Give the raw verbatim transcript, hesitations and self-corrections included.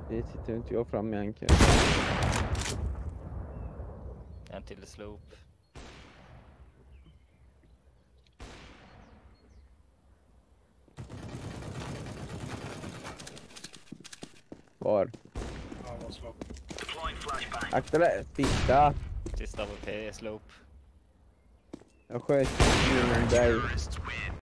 Det sitter inte jag fram med anken. En till slope. Var? Ja, det var slope. Akta det, sista. Sista A W P slope. Jag sköt inom dig.